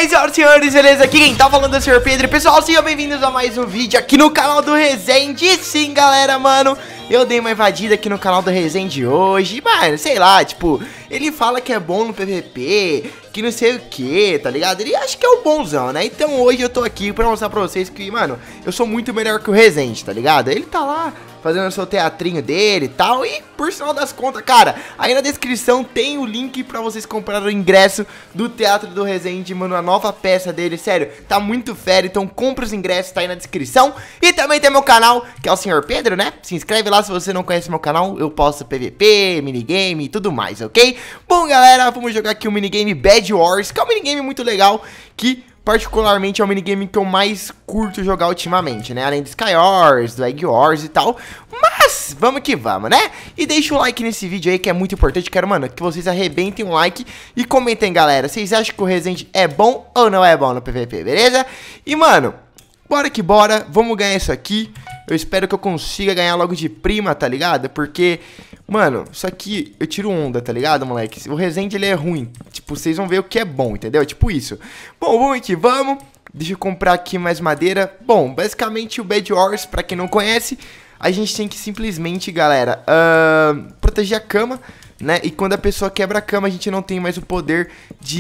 aí, senhoras e senhores, beleza? Aqui quem tá falando é o Sr. Pedro. Pessoal, sejam bem-vindos a mais um vídeo aqui no canal do Resende. Sim, galera, mano, eu dei uma invadida aqui no canal do Resende hoje. Mano, sei lá, tipo, ele fala que é bom no PVP, que não sei o que, tá ligado? Ele acha que é o bonzão, né? Então hoje eu tô aqui pra mostrar pra vocês que, mano, eu sou muito melhor que o Resende, tá ligado? Ele tá lá fazendo o seu teatrinho dele e tal. E por sinal das contas, cara, aí na descrição tem o link pra vocês comprarem o ingresso do Teatro do Resende, mano, a nova peça dele, sério, tá muito fera. Então compra os ingressos, tá aí na descrição. E também tem meu canal, que é o Sr. Pedro, né? Se inscreve lá se você não conhece meu canal. Eu posto PVP, minigame e tudo mais, ok? Bom, galera, vamos jogar aqui o minigame Bed Wars, que é um minigame muito legal, que particularmente é o minigame que eu mais curto jogar ultimamente, né? Além do Sky Wars, do Egg Wars e tal. Mas, vamos que vamos, né? E deixa o like nesse vídeo aí que é muito importante. Quero, mano, que vocês arrebentem um like e comentem, galera. Vocês acham que o Resende é bom ou não é bom no PVP, beleza? E, mano, bora que bora. Vamos ganhar isso aqui. Eu espero que eu consiga ganhar logo de prima, tá ligado? Porque, mano, isso aqui eu tiro onda, tá ligado, moleque? O Resende, ele é ruim. Tipo, vocês vão ver o que é bom, entendeu? Tipo isso. Bom, vamos aqui, vamos. Deixa eu comprar aqui mais madeira. Bom, basicamente o Bed Wars, pra quem não conhece, a gente tem que simplesmente, galera, proteger a cama, né? E quando a pessoa quebra a cama, a gente não tem mais o poder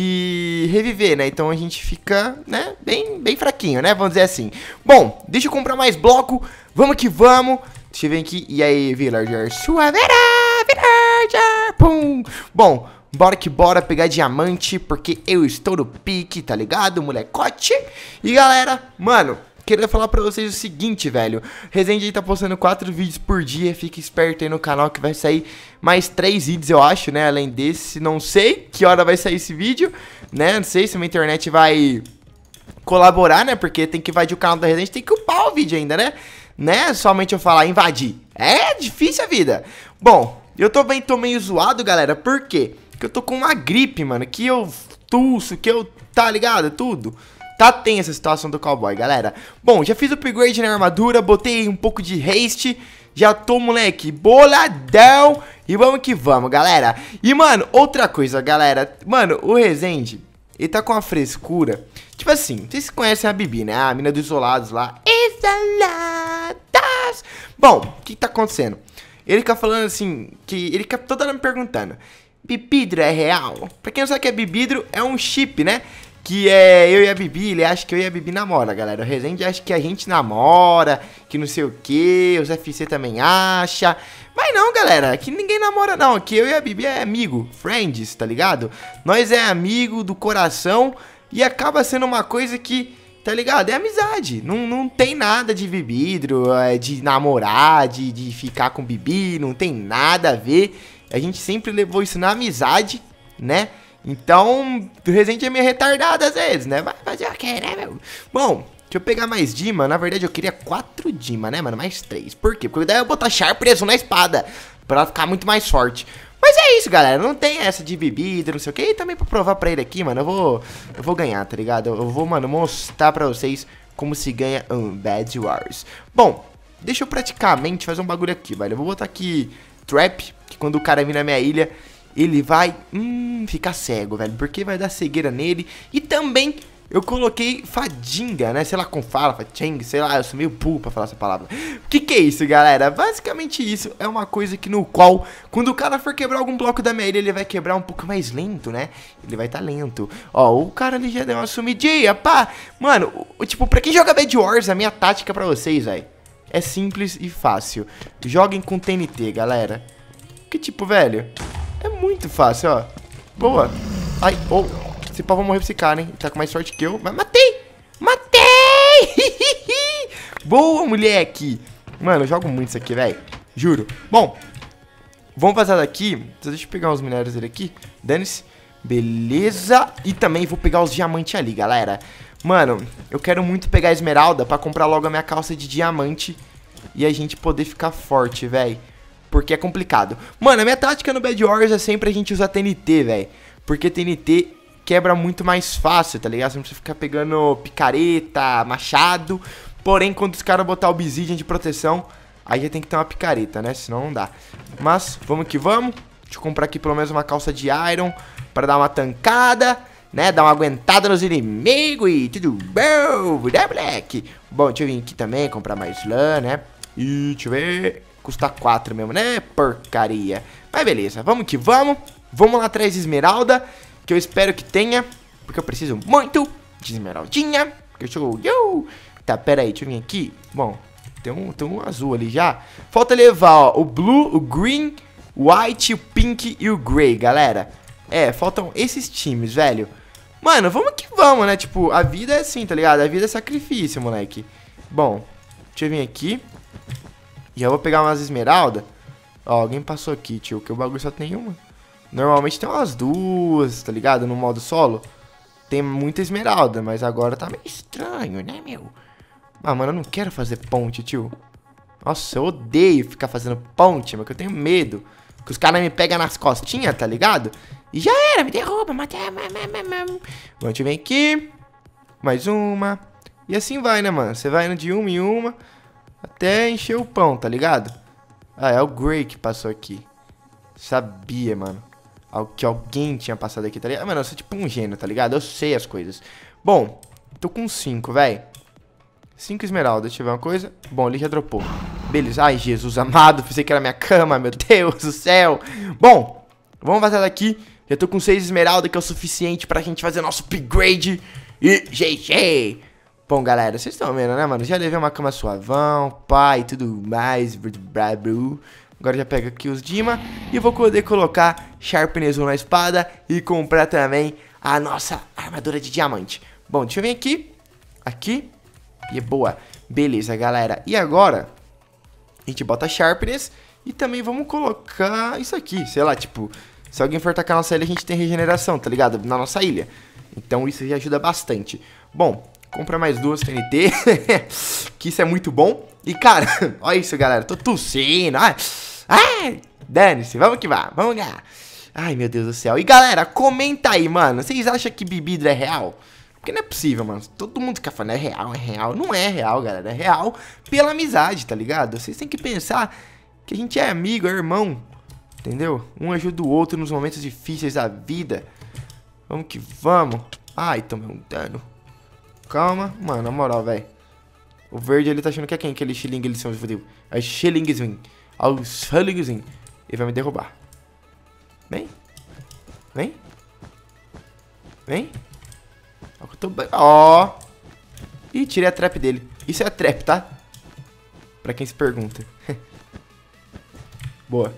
de reviver, né? Então a gente fica, né, bem fraquinho, né? Vamos dizer assim. Bom, deixa eu comprar mais bloco. Vamos que vamos. Deixa eu ver aqui. E aí, villager? Suaveira, villager, pum. Bom, bora que bora pegar diamante, porque eu estou no pique, tá ligado, molecote? E galera, mano, queria falar pra vocês o seguinte, velho. Resende aí tá postando 4 vídeos por dia. Fica esperto aí no canal que vai sair mais 3 vídeos, eu acho, né? Além desse, não sei que hora vai sair esse vídeo, né? Não sei se a minha internet vai colaborar, né? Porque tem que invadir o canal da Resende, tem que upar o vídeo ainda, né? Somente eu falar invadir. É difícil a vida. Bom, eu tô meio zoado, galera. Por quê? Porque eu tô com uma gripe, mano. Que eu tuço, que eu... Tá ligado? Tudo. Tá tensa a situação do cowboy, galera. Bom, já fiz o upgrade na armadura. Botei um pouco de haste. Já tô, moleque, boladão. E vamos que vamos, galera. E, mano, outra coisa, galera. Mano, o Resende, ele tá com uma frescura. Tipo assim, vocês conhecem a Bibi, né? A mina dos isolados lá. Isoladas. Bom, o que tá acontecendo? Ele fica falando assim, que ele fica toda hora me perguntando: Bibidro é real? Pra quem não sabe o que é Bibidro, é um chip, né? Que é eu e a Bibi, ele acha que eu e a Bibi namora, galera. O Resende acha que a gente namora, que não sei o que, os FC também acha. Mas não, galera, aqui ninguém namora não, aqui eu e a Bibi é amigo, friends, tá ligado? Nós é amigo do coração e acaba sendo uma coisa que, tá ligado? É amizade, não tem nada de bibidro, de namorar, de ficar com Bibi, não tem nada a ver. A gente sempre levou isso na amizade, né? Então, o Resende é meio retardado às vezes, né? Vai fazer o que, né, meu? Bom, deixa eu pegar mais Dima. Na verdade, eu queria 4 Dima, né, mano? Mais 3. Por quê? Porque daí eu vou botar Sharp preso na espada, pra ela ficar muito mais forte. Mas é isso, galera. Não tem essa de bebida, não sei o que. E também pra provar pra ele aqui, mano, eu vou ganhar, tá ligado? Eu vou, mano, mostrar pra vocês como se ganha um Bed Wars. Bom, deixa eu praticamente fazer um bagulho aqui, velho. Eu vou botar aqui Trap, que quando o cara vir na minha ilha, ele vai ficar cego, velho, porque vai dar cegueira nele. E também eu coloquei fadinga, né, sei lá como fala, fadinga, sei lá, eu sou meio burro pra falar essa palavra. O que é isso, galera? Basicamente isso é uma coisa que no qual, quando o cara for quebrar algum bloco da minha ilha, ele vai quebrar um pouco mais lento, né? Ele vai tá lento. Ó, o cara ali já deu uma sumidinha, pá. Mano, tipo, pra quem joga Bed Wars, a minha tática pra vocês, velho, é simples e fácil. Joguem com TNT, galera. Que tipo, velho, é muito fácil, ó. Boa. Ai, oh. Esse pau vai morrer pra esse cara, hein? Ele tá com mais sorte que eu. Mas matei! Matei! Boa, moleque! Mano, eu jogo muito isso aqui, velho. Juro. Bom, vamos vazar daqui. Deixa eu pegar os minérios dele aqui. Dane-se. Beleza. E também vou pegar os diamantes ali, galera. Mano, eu quero muito pegar a esmeralda pra comprar logo a minha calça de diamante e a gente poder ficar forte, velho. Porque é complicado. Mano, a minha tática no Bed Wars é sempre a gente usar TNT, velho. Porque TNT quebra muito mais fácil, tá ligado? Você não precisa ficar pegando picareta, machado. Porém, quando os caras botar obsidian de proteção, aí já tem que ter uma picareta, né? Senão não dá. Mas, vamos que vamos. Deixa eu comprar aqui pelo menos uma calça de iron pra dar uma tancada. né? Dar uma aguentada nos inimigos e tudo bom, né, moleque? Bom, deixa eu vir aqui também, comprar mais lã, né? E deixa eu ver... Custa 4 mesmo, né? Porcaria. Mas beleza, vamos que vamos. Vamos lá atrás de esmeralda, que eu espero que tenha, porque eu preciso muito de esmeraldinha. Que eu sou... Tá, pera aí, deixa eu vir aqui. Bom, tem um azul ali já. Falta levar, ó, o blue, o green, o white, o pink e o grey, galera. É, faltam esses times, velho. Mano, vamos que vamos, né? Tipo, a vida é assim, tá ligado? A vida é sacrifício, moleque. Bom, deixa eu vir aqui. E eu vou pegar umas esmeraldas. Ó, alguém passou aqui, tio, que o bagulho só tem uma. Normalmente tem umas duas, tá ligado? No modo solo. Tem muita esmeralda, mas agora tá meio estranho, né, meu? Ah, mano, eu não quero fazer ponte, tio. Nossa, eu odeio ficar fazendo ponte, mas que eu tenho medo. Que os caras me pegam nas costinhas, tá ligado? E já era, me derruba, mata. Bom, deixa eu vir aqui. Mais uma. E assim vai, né, mano? Você vai indo de uma em uma até encher o pão, tá ligado? Ah, é o Grey que passou aqui. Sabia, mano. Que alguém tinha passado aqui, tá ligado? Mano, eu sou tipo um gênio, tá ligado? Eu sei as coisas. Bom, tô com 5, velho. 5 esmeraldas, deixa eu ver uma coisa. Bom, ele já dropou. Beleza. Ai, Jesus amado, pensei que era minha cama, meu Deus do céu. Bom, vamos vazar daqui. Já tô com 6 esmeraldas, que é o suficiente pra gente fazer nosso upgrade. E GG. Bom, galera, vocês estão vendo, né, mano? Já levei uma cama suavão, pai, tudo mais. Agora já pego aqui os Dima e vou poder colocar Sharpness 1 na espada e comprar também a nossa armadura de diamante. Bom, deixa eu vir aqui. Aqui. E é boa. Beleza, galera. E agora, a gente bota Sharpness e também vamos colocar isso aqui. Sei lá, tipo, se alguém for atacar a nossa ilha, a gente tem regeneração, tá ligado? Na nossa ilha. Então isso já ajuda bastante. Bom, compra mais 2 TNT. Que isso é muito bom. E, cara, olha isso, galera. Tô tossindo. Ai, dane-se. Vamos que vá. Vamos ganhar. Ai, meu Deus do céu. E, galera, comenta aí, mano. Vocês acham que bebida é real? Porque não é possível, mano. Todo mundo fica falando, é real, é real. Não é real, galera. É real pela amizade, tá ligado? Vocês têm que pensar que a gente é amigo, é irmão. Entendeu? Um ajuda o outro nos momentos difíceis da vida. Vamos que vamos. Ai, tomei um dano. Calma. Mano, na moral, velho. O verde, ele tá achando que é quem? Aquele xilingue, eles são, fodeu. É xilinguezinho. Ao xilinguezinho. Ele vai me derrubar. Vem. Vem. Vem. Ó. Ih, tirei a trap dele. Isso é a trap, tá? Pra quem se pergunta. Boa.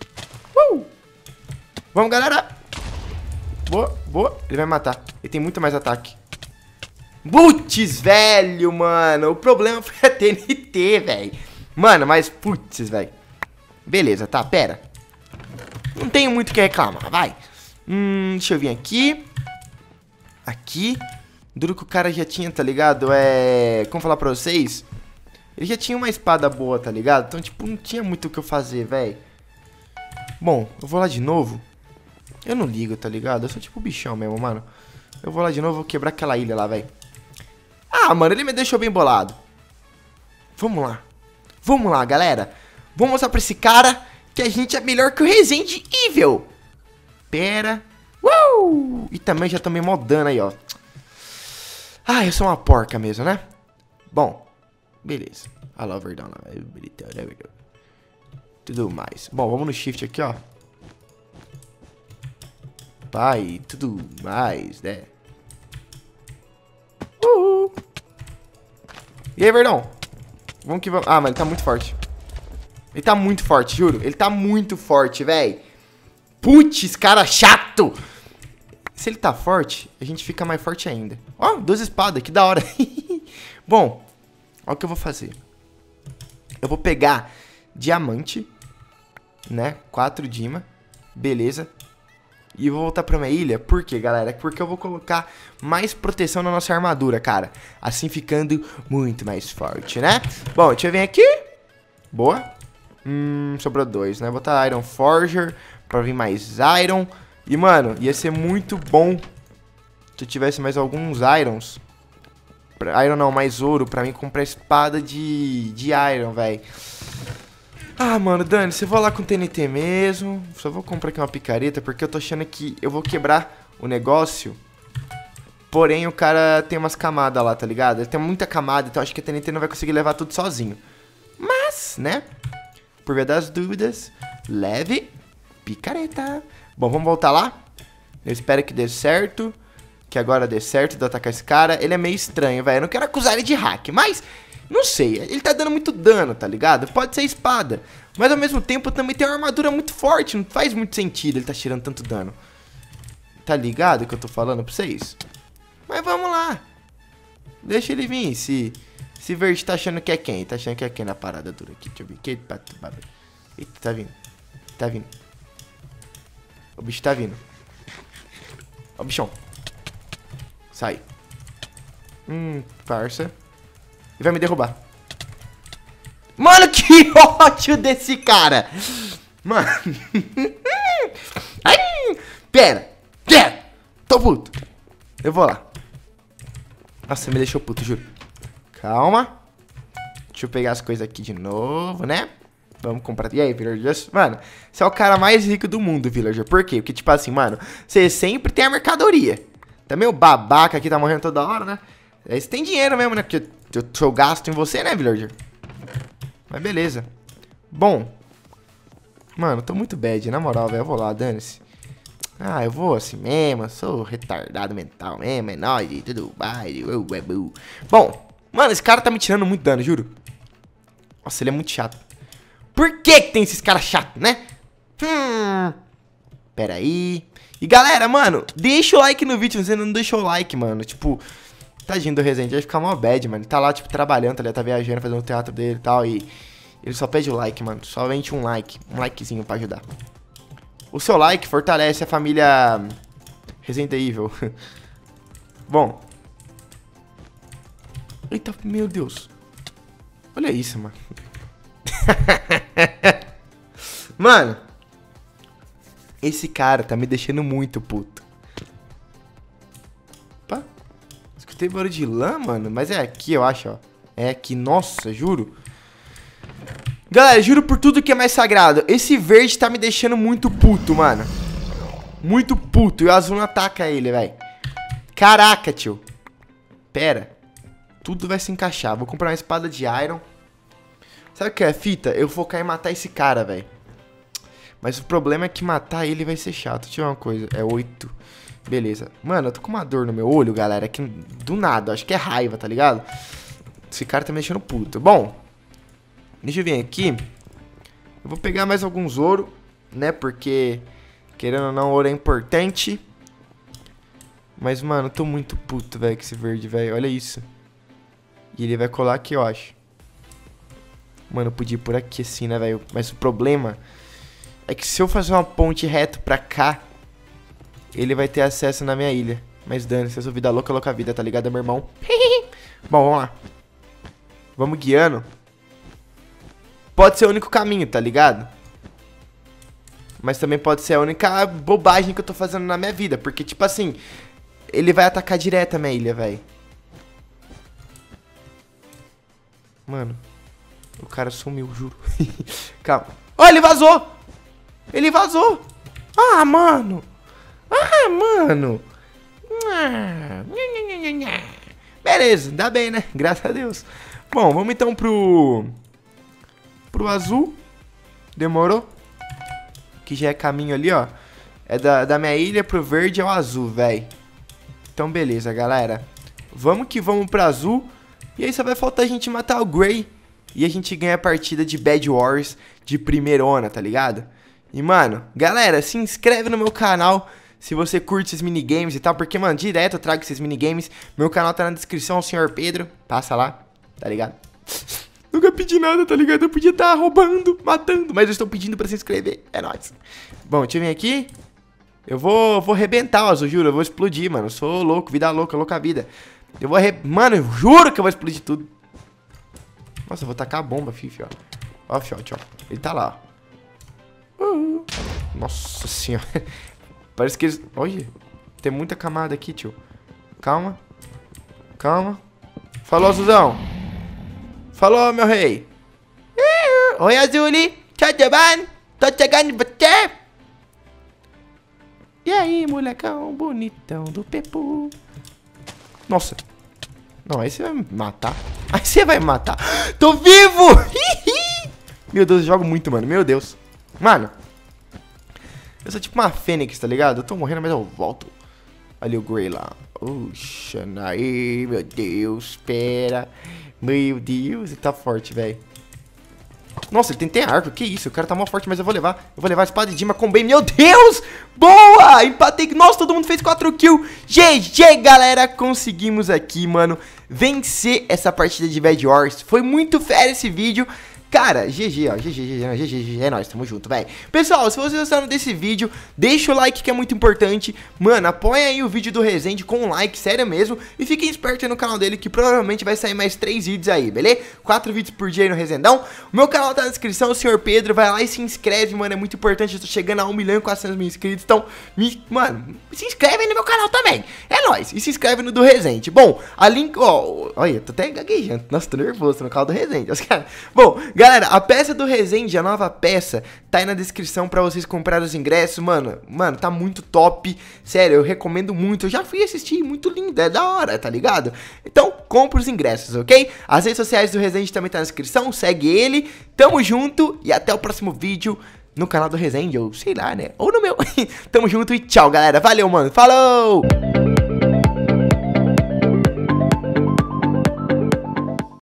Vamos, galera. Boa, boa. Ele vai matar. Ele tem muito mais ataque. Putz, velho, mano. O problema foi a TNT, velho. Mano, mas putz, velho. Beleza, tá, pera. Não tenho muito o que reclamar, vai. Deixa eu vir aqui. Aqui. Duro que o cara já tinha, tá ligado? Como falar pra vocês? Ele já tinha uma espada boa, tá ligado? Então, tipo, não tinha muito o que eu fazer, velho. Bom, eu vou lá de novo. Eu não ligo, tá ligado? Eu sou tipo bichão mesmo, mano. Eu vou lá de novo, vou quebrar aquela ilha lá, velho. Ah, mano, ele me deixou bem bolado. Vamos lá. Vamos lá, galera. Vamos mostrar pra esse cara que a gente é melhor que o Resident Evil. Pera. E também já tomei mó dano aí, ó. Ah, eu sou uma porca mesmo, né? Bom, beleza. Olha lá o verdão lá. Tudo mais. Bom, vamos no shift aqui, ó. Pai, tudo mais, né? E aí, verdão? Vamos que vamos. Ah, mas ele tá muito forte. Ele tá muito forte, juro. Ele tá muito forte, velho. Putz, cara chato. Se ele tá forte, a gente fica mais forte ainda. Ó, 2 espadas, que da hora. Bom, olha o que eu vou fazer. Eu vou pegar diamante, né? 4 Dima. Beleza. E vou voltar pra minha ilha. Por quê, galera? Porque eu vou colocar mais proteção na nossa armadura, cara. Assim ficando muito mais forte, né? Bom, deixa eu vir aqui. Boa. Sobrou 2, né? Vou botar Iron Forger pra vir mais Iron. E, mano, ia ser muito bom se eu tivesse mais alguns Irons. Iron não, mais ouro pra mim comprar espada de Iron, velho. Ah, mano, Dani, você vai lá com TNT mesmo. Só vou comprar aqui uma picareta, porque eu tô achando que eu vou quebrar o negócio Porém, o cara tem umas camadas lá, tá ligado? Ele tem muita camada, então acho que a TNT não vai conseguir levar tudo sozinho. Mas, né? Por via das dúvidas, leve picareta. Bom, vamos voltar lá. Eu espero que dê certo. Que agora dê certo de atacar esse cara. Ele é meio estranho, velho. Eu não quero acusar ele de hack, mas... Não sei, ele tá dando muito dano, tá ligado? Pode ser espada. Mas ao mesmo tempo também tem uma armadura muito forte. Não faz muito sentido ele tá tirando tanto dano. Tá ligado o que eu tô falando pra vocês? Mas vamos lá. Deixa ele vir. Se verde tá achando que é quem? Tá achando que é quem na parada dura aqui? Deixa eu ver. Eita, tá vindo. Tá vindo. O bicho tá vindo. Ó o bichão. Sai. Parça. Ele vai me derrubar. Mano, que ódio desse cara. Mano. Ai, pera. Tô puto. Eu vou lá. Nossa, me deixou puto, juro. Calma. Deixa eu pegar as coisas aqui de novo, né? Vamos comprar. E aí, Villager? Mano, você é o cara mais rico do mundo, Villager. Por quê? Porque, tipo assim, mano, você sempre tem a mercadoria. Tá meio babaca aqui, tá morrendo toda hora, né? Aí você tem dinheiro mesmo, né? Porque eu gasto em você, né, Villager? Mas beleza. Bom. Mano, tô muito bad, na moral, velho. Eu vou lá, dane-se. Ah, eu vou assim mesmo. Eu sou retardado mental mesmo. É nóis, tudo vai. Bom, mano, esse cara tá me tirando muito dano, juro. Nossa, ele é muito chato. Por que tem esses caras chatos, né? Pera aí. E galera, mano, deixa o like no vídeo. Você não deixou o like, mano. Tipo... Tadinho do Resende, vai ficar mó bad, mano. Ele tá lá, tipo, trabalhando, tá, tá viajando, fazendo o teatro dele e tal. E ele só pede o like, mano. Somente um like. Um likezinho pra ajudar. O seu like fortalece a família Resident Evil. Bom. Eita, meu Deus. Olha isso, mano. Mano. Esse cara tá me deixando muito puto. Opa. Escutei barulho de lã, mano. Mas é aqui, eu acho, ó. É aqui, nossa, juro. Galera, juro por tudo que é mais sagrado. Esse verde tá me deixando muito puto, mano. Muito puto. E o azul não ataca ele, velho. Caraca, tio. Pera. Tudo vai se encaixar. Vou comprar uma espada de iron. Sabe o que é fita? Eu vou focar em matar esse cara, velho. Mas o problema é que matar ele vai ser chato. Deixa eu ver uma coisa. É 8. Beleza. Mano, eu tô com uma dor no meu olho, galera. Que do nada. Acho que é raiva, tá ligado? Esse cara tá me deixando puto. Bom. Deixa eu vir aqui. Eu vou pegar mais alguns ouro, né? Porque, querendo ou não, ouro é importante. Mas, mano, eu tô muito puto, velho, com esse verde, velho. Olha isso. E ele vai colar aqui, eu acho. Mano, eu podia ir por aqui assim, né, velho? Mas o problema é que se eu fazer uma ponte reto pra cá, ele vai ter acesso na minha ilha. Mas dane-se, eu sou vida louca, louca vida, tá ligado, meu irmão? Bom, vamos lá. Vamos guiando. Pode ser o único caminho, tá ligado? Mas também pode ser a única bobagem que eu tô fazendo na minha vida. Porque, tipo assim, ele vai atacar direto a minha ilha, velho. Mano, o cara sumiu, juro. Calma. Ó, ele vazou! Ele vazou! Ah, mano! Ah, mano! Beleza, ainda bem, né? Graças a Deus. Bom, vamos então pro azul. Demorou? Que já é caminho ali, ó. É da minha ilha pro verde ao azul, velho. Então, beleza, galera. Vamos que vamos pro azul. E aí só vai faltar a gente matar o Grey. E a gente ganha a partida de Bed Wars de primeirona, tá ligado? E, mano, galera, se inscreve no meu canal se você curte esses minigames e tal. Porque, mano, direto eu trago esses minigames. Meu canal tá na descrição, Senhor Pedro. Passa lá, tá ligado? Nunca pedi nada, tá ligado? Eu podia estar roubando, matando, mas eu estou pedindo pra se inscrever. É nóis. Bom, deixa eu vir aqui. Eu vou arrebentar o azul, juro. Eu vou explodir, mano. Eu sou louco, vida louca, louca vida. Eu vou Mano, eu juro que eu vou explodir tudo. Nossa, eu vou tacar a bomba, Fifi, ó. Ó, Fiote, ó. Ele tá lá, ó. Nossa senhora. Parece que eles... Olha, tem muita camada aqui, tio. Calma. Calma. Falou, azulzão. Falou, meu rei. Oi, Azuli. Tudo bem? Tô chegando pra você. E aí, molecão bonitão do Pepu. Nossa. Não, aí você vai me matar. Aí você vai me matar. Tô vivo! Meu Deus, eu jogo muito, mano. Meu Deus. Mano. Eu sou tipo uma fênix, tá ligado? Eu tô morrendo, mas eu volto. Ali o Grey lá. Oxa, aí, meu Deus. Espera. Meu Deus, ele tá forte, velho. Nossa, ele tem até arco, que isso, o cara tá mó forte, mas eu vou levar a espada de Dima com bem, meu Deus, boa, empatei, nossa, todo mundo fez 4 kills, GG, galera, conseguimos aqui, mano, vencer essa partida de Bed Wars, foi muito fera esse vídeo. Cara, GG, ó, GG, é nóis, tamo junto, velho. Pessoal, se vocês gostaram desse vídeo, deixa o like que é muito importante. Mano, apoia aí o vídeo do Resende com um like, sério mesmo. E fiquem espertos aí no canal dele que provavelmente vai sair mais 3 vídeos aí, beleza? 4 vídeos por dia aí no Resendão. O meu canal tá na descrição, o Sr. Pedro, vai lá e se inscreve, mano, é muito importante. Eu tô chegando a 1.400.000 inscritos, então, mano, se inscreve aí no meu canal também. É nóis, e se inscreve no do Resende. Bom, a link, ó, olha, tô até gaguejando, nossa, tô nervoso no canal do Resende. Bom, galera, a peça do Resende, a nova peça, tá aí na descrição pra vocês comprarem os ingressos, mano, tá muito top, sério, eu recomendo muito, eu já fui assistir, muito lindo, é da hora, tá ligado? Então, compra os ingressos, ok? As redes sociais do Resende também tá na descrição, segue ele, tamo junto e até o próximo vídeo no canal do Resende, ou sei lá, né, ou no meu. Tamo junto e tchau, galera, valeu, mano, falou!